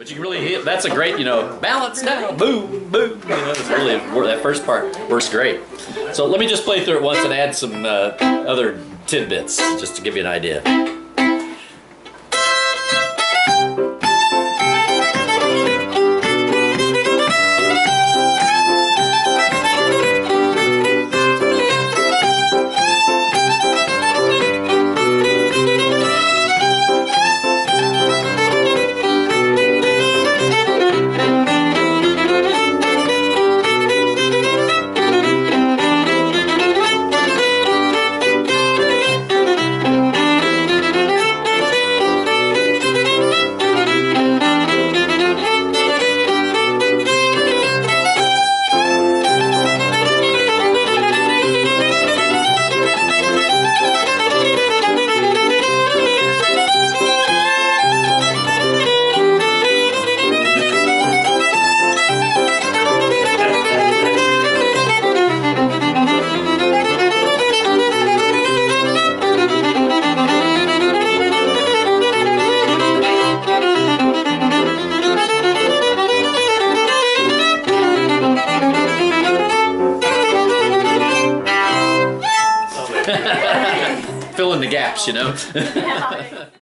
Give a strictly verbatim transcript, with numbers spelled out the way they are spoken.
But you can really hit, that's a great, you know, balance now, boom, boom, you know, it's really, that first part works great. So let me just play through it once and add some uh, other tidbits, just to give you an idea. Fill in the gaps, you know.